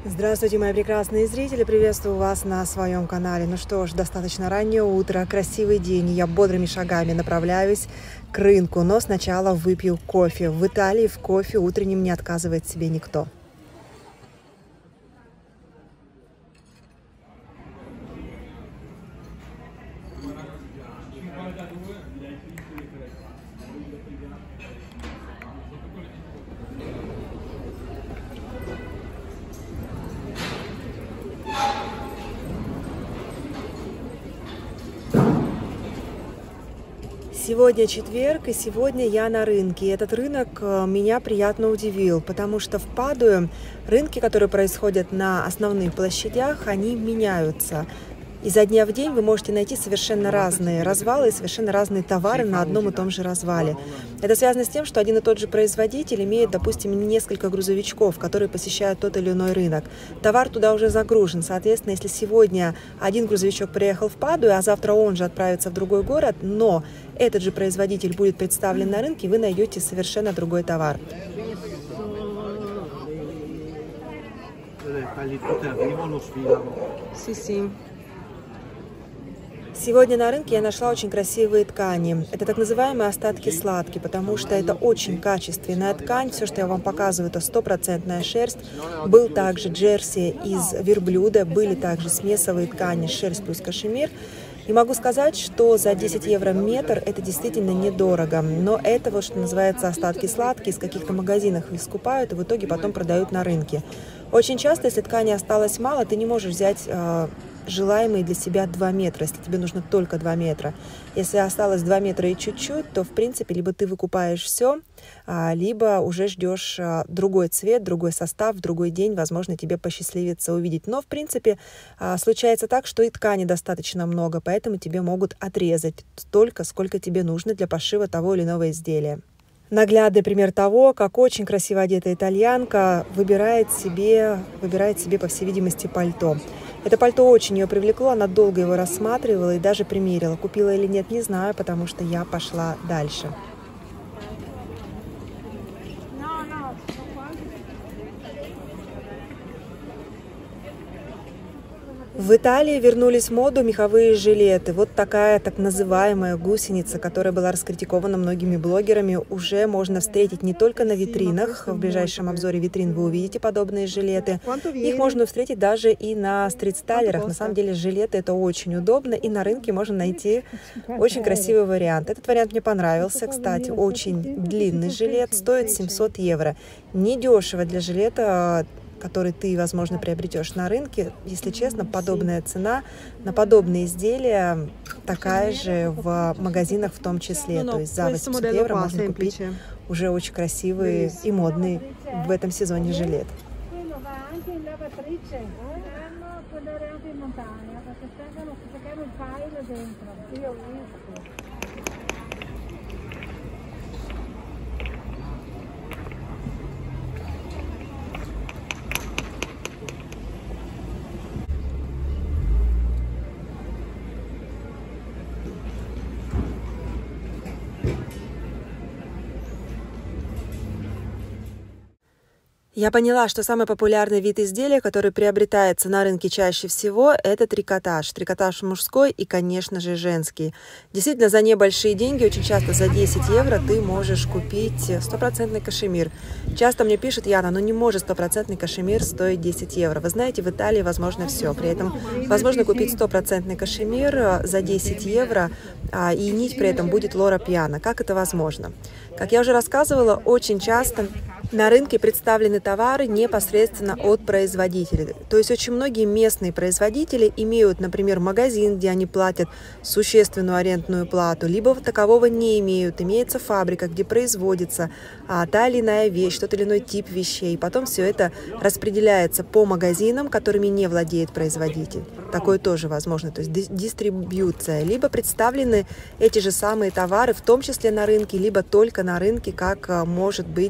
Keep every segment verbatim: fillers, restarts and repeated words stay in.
Здравствуйте, мои прекрасные зрители! Приветствую вас на своем канале. Ну что ж, достаточно раннее утро, красивый день. Я бодрыми шагами направляюсь к рынку, но сначала выпью кофе. В Италии в кофе утреннем не отказывает себе никто. Сегодня четверг, и сегодня я на рынке. Этот рынок меня приятно удивил, потому что в Падуе рынки, которые происходят на основных площадях, они меняются. Изо дня в день вы можете найти совершенно разные развалы и совершенно разные товары на одном и том же развале. Это связано с тем, что один и тот же производитель имеет, допустим, несколько грузовичков, которые посещают тот или иной рынок. Товар туда уже загружен. Соответственно, если сегодня один грузовичок приехал в Падуе, а завтра он же отправится в другой город, но этот же производитель будет представлен на рынке, вы найдете совершенно другой товар. Сегодня на рынке я нашла очень красивые ткани. Это так называемые остатки сладки, потому что это очень качественная ткань. Все, что я вам показываю, это стопроцентная шерсть. Был также джерси из верблюда, были также смесовые ткани шерсть плюс кашемир. И могу сказать, что за десять евро метр это действительно недорого. Но это вот, что называется, остатки сладкие, из каких-то магазинах их скупают и в итоге потом продают на рынке. Очень часто, если ткани осталось мало, ты не можешь взять э, желаемые для себя два метра, если тебе нужно только два метра. Если осталось два метра и чуть-чуть, то, в принципе, либо ты выкупаешь все, а, либо уже ждешь а, другой цвет, другой состав, в другой день, возможно, тебе посчастливится увидеть. Но, в принципе, а, случается так, что и ткани достаточно много, поэтому тебе могут отрезать столько, сколько тебе нужно для пошива того или иного изделия. Наглядный пример того, как очень красиво одетая итальянка выбирает себе, выбирает себе, по всей видимости, пальто. Это пальто очень ее привлекло, она долго его рассматривала и даже примерила. Купила или нет, не знаю, потому что я пошла дальше. В Италии вернулись в моду меховые жилеты. Вот такая так называемая гусеница, которая была раскритикована многими блогерами, уже можно встретить не только на витринах. В ближайшем обзоре витрин вы увидите подобные жилеты. Их можно встретить даже и на стрит-стайлерах. На самом деле жилеты это очень удобно, и на рынке можно найти очень красивый вариант. Этот вариант мне понравился, кстати, очень длинный жилет, стоит семьсот евро. Недешево для жилета, который ты, возможно, приобретешь на рынке. Если честно, подобная цена на подобные изделия такая же в магазинах в том числе. То есть за восемьсот евро можно купить уже очень красивый и модный в этом сезоне жилет. Я поняла, что самый популярный вид изделия, который приобретается на рынке чаще всего, это трикотаж. Трикотаж мужской и, конечно же, женский. Действительно, за небольшие деньги, очень часто за десять евро, ты можешь купить стопроцентный кашемир. Часто мне пишут: Яна, ну не может стопроцентный кашемир стоить десять евро. Вы знаете, в Италии возможно все. При этом возможно купить стопроцентный кашемир за десять евро, а, и нить при этом будет Лора Пиано. Как это возможно? Как я уже рассказывала, очень часто на рынке представлены товары непосредственно от производителей. То есть очень многие местные производители имеют, например, магазин, где они платят существенную арендную плату, либо такового не имеют. Имеется фабрика, где производится а, та или иная вещь, тот или иной тип вещей. Потом все это распределяется по магазинам, которыми не владеет производитель. Такое тоже возможно, то есть дистрибьюция. Либо представлены эти же самые товары, в том числе на рынке, либо только на рынке, как может быть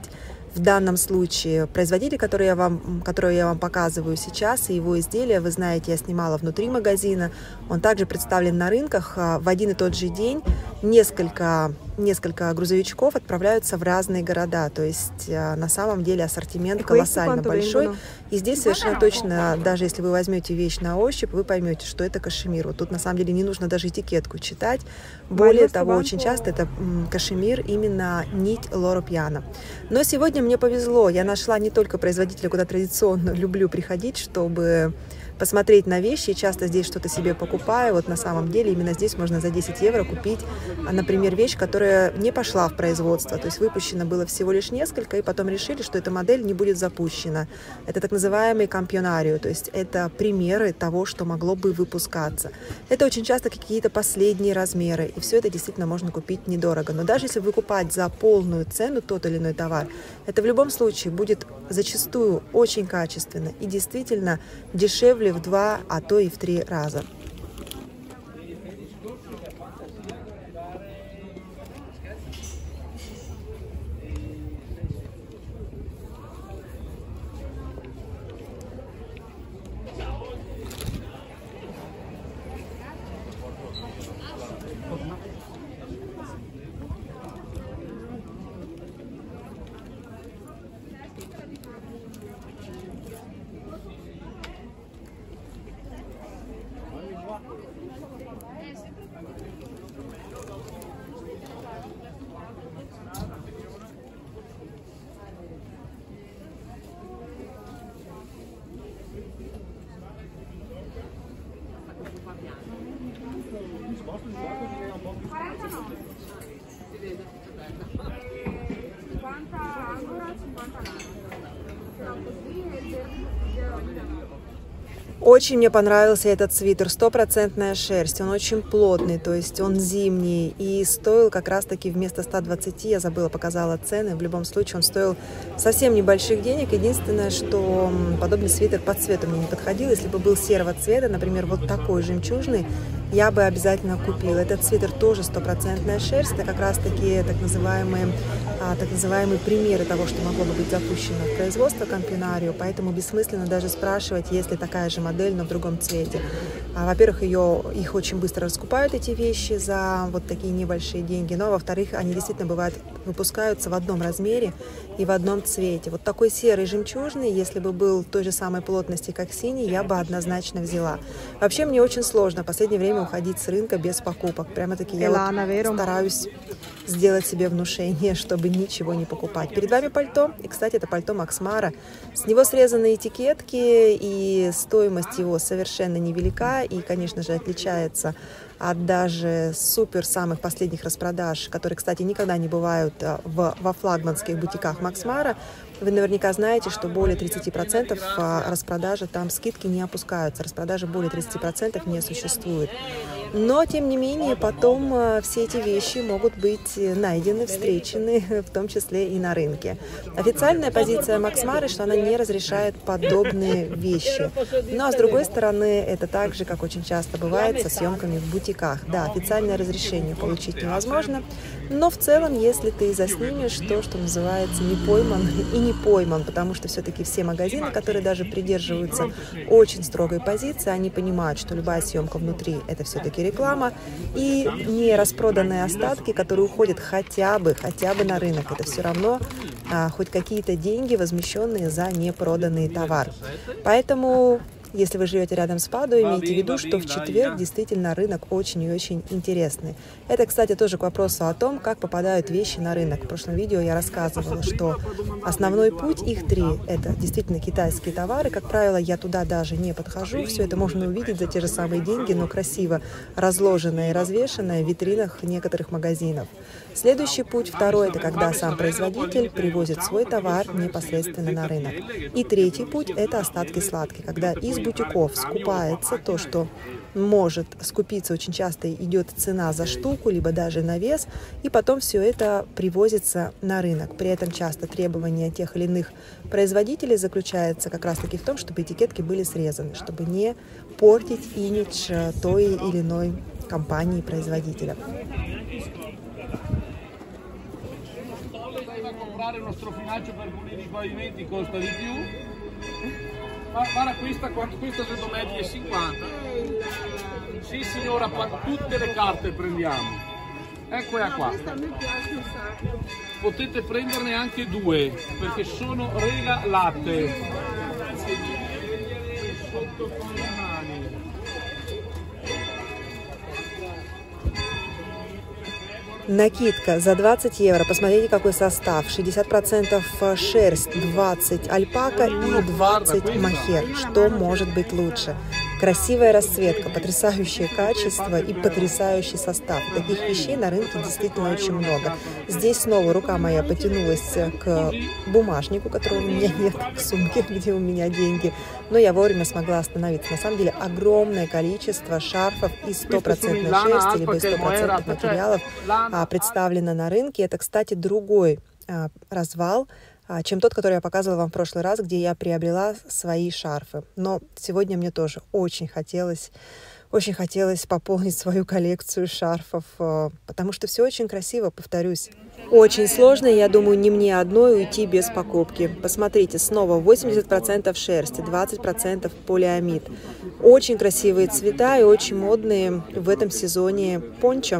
В данном случае производитель, который я вам, который я вам показываю сейчас, и его изделия, вы знаете, я снимала внутри магазина. Он также представлен на рынках. В один и тот же день несколько, несколько грузовичков отправляются в разные города. То есть на самом деле ассортимент колоссально большой. И здесь совершенно точно, даже если вы возьмете вещь на ощупь, вы поймете, что это кашемир. Вот тут на самом деле не нужно даже этикетку читать. Более того, очень часто это кашемир, именно нить Loro Piana. Но сегодня мне повезло. Я нашла не только производителя, куда традиционно люблю приходить, чтобы посмотреть на вещи, и часто здесь что-то себе покупаю. Вот на самом деле именно здесь можно за десять евро купить, например, вещь, которая не пошла в производство. То есть выпущено было всего лишь несколько, и потом решили, что эта модель не будет запущена. Это так называемый кампионарио, то есть это примеры того, что могло бы выпускаться. Это очень часто какие-то последние размеры, и все это действительно можно купить недорого. Но даже если выкупать за полную цену тот или иной товар, это в любом случае будет зачастую очень качественно и действительно дешевле в два, а то и в три раза. Очень мне понравился этот свитер, стопроцентная шерсть, он очень плотный, то есть он зимний, и стоил как раз-таки вместо ста двадцати, я забыла, показала цены, в любом случае он стоил совсем небольших денег. Единственное, что подобный свитер по цвету мне не подходил. Если бы был серого цвета, например, вот такой жемчужный, я бы обязательно купила. Этот свитер тоже стопроцентная шерсть, это как раз-таки так называемые, а, так называемые примеры того, что могло бы быть запущено в производство кампионарио, поэтому бессмысленно даже спрашивать, есть ли такая же модель, но в другом цвете. А, во-первых, ее, их очень быстро раскупают, эти вещи, за вот такие небольшие деньги, но, во-вторых, они действительно бывают, выпускаются в одном размере и в одном цвете. Вот такой серый жемчужный, если бы был той же самой плотности, как синий, я бы однозначно взяла. Вообще, мне очень сложно в последнее время уходить с рынка без покупок. Прямо-таки я вот стараюсь сделать себе внушение, чтобы ничего не покупать. Перед вами пальто. И, кстати, это пальто Max Mara. С него срезаны этикетки, и стоимость его совершенно невелика. И, конечно же, отличается от даже супер самых последних распродаж, которые, кстати, никогда не бывают в, во флагманских бутиках Max Mara. Вы наверняка знаете, что более тридцати процентов распродажи, там скидки не опускаются, распродажи более тридцати процентов не существует. Но, тем не менее, потом все эти вещи могут быть найдены, встречены, в том числе и на рынке. Официальная позиция Max Mara, что она не разрешает подобные вещи. Но, с другой стороны, это так же, как очень часто бывает со съемками в бутиках. Да, официальное разрешение получить невозможно, но в целом, если ты заснимешь, то, что называется, не пойман и не пойман, потому что все-таки все магазины, которые даже придерживаются очень строгой позиции, они понимают, что любая съемка внутри – это все-таки реклама, и не распроданные остатки, которые уходят хотя бы, хотя бы на рынок, это все равно а, хоть какие-то деньги, возмещенные за непроданный товар. Поэтому, если вы живете рядом с Падуей, имейте в виду, что в четверг действительно рынок очень и очень интересный. Это, кстати, тоже к вопросу о том, как попадают вещи на рынок. В прошлом видео я рассказывала, что основной путь, их три, это действительно китайские товары. Как правило, я туда даже не подхожу. Все это можно увидеть за те же самые деньги, но красиво разложенное и развешенное в витринах некоторых магазинов. Следующий путь, второй, это когда сам производитель привозит свой товар непосредственно на рынок. И третий путь, это остатки сладких, когда из бутиков скупается то, что может скупиться, очень часто идет цена за штуку, либо даже на вес, и потом все это привозится на рынок. При этом часто требования тех или иных производителей заключается как раз-таки в том, чтобы этикетки были срезаны, чтобы не портить имидж той или иной компании-производителя. fare uno strofinaggio per pulire i pavimenti costa di più. Ma guarda questa, questa secondo me è dieci e cinquanta. Sì signora, tutte le carte prendiamo. Eccola qua. Potete prenderne anche due perché sono regalate. Sotto con le mani. Накидка за двадцать евро. Посмотрите, какой состав. шестьдесят процентов шерсть, двадцать альпака и двадцать мохер. Что может быть лучше? Красивая расцветка, потрясающее качество и потрясающий состав. Таких вещей на рынке действительно очень много. Здесь снова рука моя потянулась к бумажнику, которого у меня нет, к сумке, где у меня деньги. Но я вовремя смогла остановиться. На самом деле огромное количество шарфов из стопроцентной шерсти, либо из стопроцентных материалов представлено на рынке. Это, кстати, другой а, развал, а, чем тот, который я показывала вам в прошлый раз, где я приобрела свои шарфы. Но сегодня мне тоже очень хотелось, очень хотелось пополнить свою коллекцию шарфов, а, потому что все очень красиво, повторюсь. Очень сложно, я думаю, не мне одной уйти без покупки. Посмотрите, снова восемьдесят процентов шерсти, двадцать процентов полиамид. Очень красивые цвета и очень модные в этом сезоне пончо.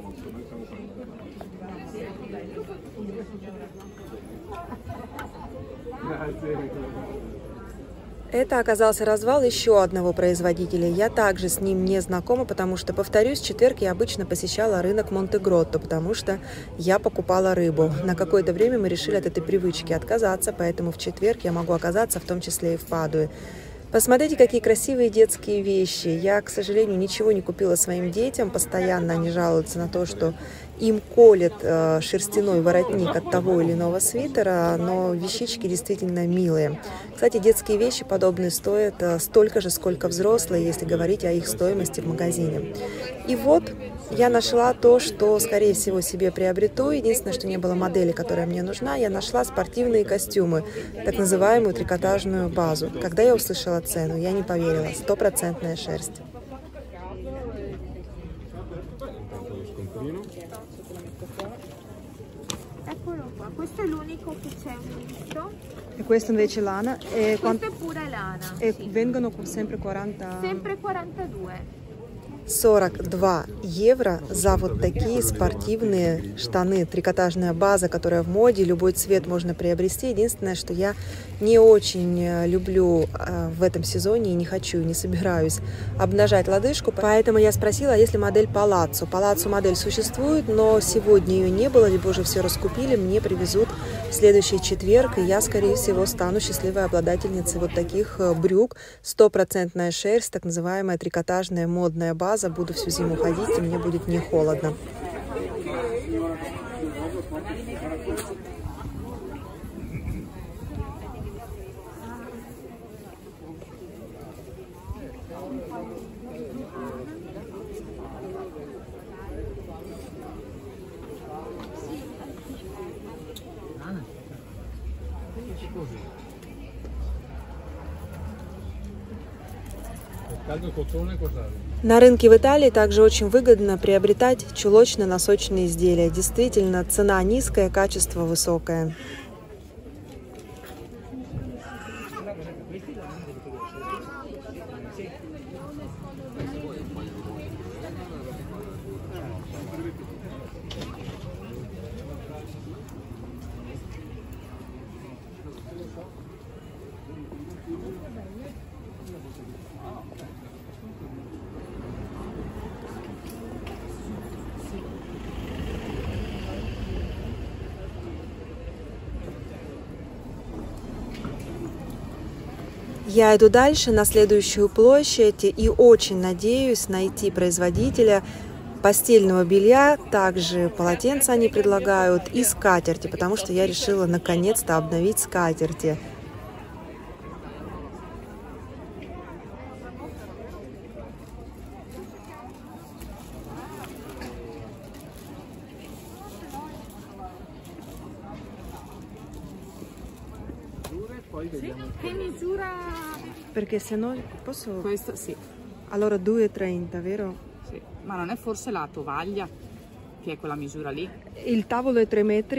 Это оказался развал еще одного производителя. Я также с ним не знакома, потому что, повторюсь, в четверг я обычно посещала рынок Монте-Гротто, потому что я покупала рыбу. На какое-то время мы решили от этой привычки отказаться, поэтому в четверг я могу оказаться в том числе и в Падуе. Посмотрите, какие красивые детские вещи. Я, к сожалению, ничего не купила своим детям. Постоянно они жалуются на то, что им колет э, шерстяной воротник от того или иного свитера, но вещички действительно милые. Кстати, детские вещи подобные стоят э, столько же, сколько взрослые, если говорить о их стоимости в магазине. И вот я нашла то, что, скорее всего, себе приобрету. Единственное, что не было модели, которая мне нужна, я нашла спортивные костюмы, так называемую трикотажную базу. Когда я услышала цену, я не поверила. Стопроцентная шерсть. Questo è l'unico che c'è un misto. E questo invece lana? E questo è pure lana. E sì. vengono sempre quaranta... Sempre quarantadue. сорок два евро за вот такие спортивные штаны. Трикотажная база, которая в моде, любой цвет можно приобрести. Единственное, что я не очень люблю в этом сезоне и не хочу, не собираюсь обнажать лодыжку. Поэтому я спросила, а есть ли модель Палаццо. Палаццо модель существует, но сегодня ее не было, либо уже все раскупили. Мне привезут в следующий четверг, и я, скорее всего, стану счастливой обладательницей вот таких брюк. Стопроцентная шерсть, так называемая трикотажная модная база. Буду всю зиму ходить, и мне будет не холодно. На рынке в Италии также очень выгодно приобретать чулочно-носочные изделия. Действительно, цена низкая, качество высокое. Я иду дальше на следующую площадь и очень надеюсь найти производителя постельного белья, также полотенца они предлагают и скатерти, потому что я решила наконец-то обновить скатерти. Che misura? Perché se no posso... Questo sì. Allora due e trenta, vero? Sì. Ma non è forse la tovaglia che è quella misura lì? Il tavolo è tre metri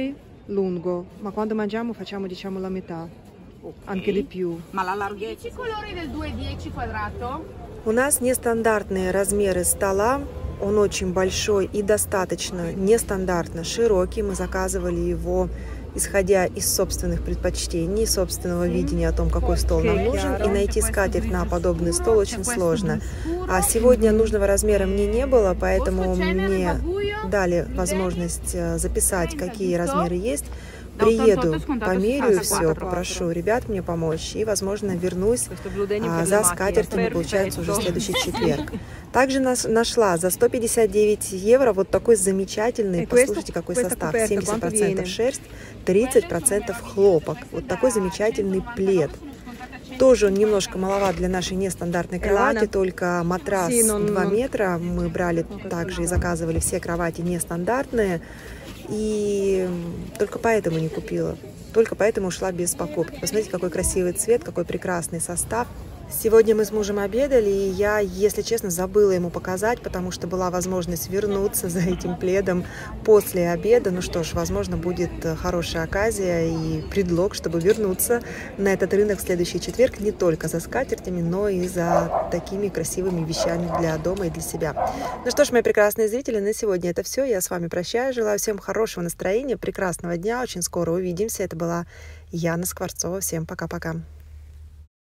lungo, ma quando mangiamo facciamo diciamo la metà, anche di più. Ma la larghezza? I colori del due dieci quadrato? У нас нестандартные размеры стола. Он очень большой и достаточно нестандартно широкий. Мы заказывали его, исходя из собственных предпочтений, собственного видения о том, какой стол нам нужен. И найти скатерть на подобный стол очень сложно. А сегодня нужного размера мне не было, поэтому мне дали возможность записать, какие размеры есть. Приеду, померяю все, попрошу ребят мне помочь и, возможно, вернусь а, за скатертями, получается, уже в следующий четверг. Также нас, нашла за сто пятьдесят девять евро вот такой замечательный, послушайте, какой состав, семьдесят процентов шерсть, тридцать процентов хлопок. Вот такой замечательный плед. Тоже он немножко маловат для нашей нестандартной кровати, только матрас два метра. Мы брали также и заказывали все кровати нестандартные. И только поэтому не купила. Только поэтому ушла без покупки. Посмотрите, какой красивый цвет, какой прекрасный состав. Сегодня мы с мужем обедали, и я, если честно, забыла ему показать, потому что была возможность вернуться за этим пледом после обеда. Ну что ж, возможно, будет хорошая оказия и предлог, чтобы вернуться на этот рынок в следующий четверг не только за скатертями, но и за такими красивыми вещами для дома и для себя. Ну что ж, мои прекрасные зрители, на сегодня это все. Я с вами прощаюсь. Желаю всем хорошего настроения, прекрасного дня. Очень скоро увидимся. Это была Яна Скворцова. Всем пока-пока.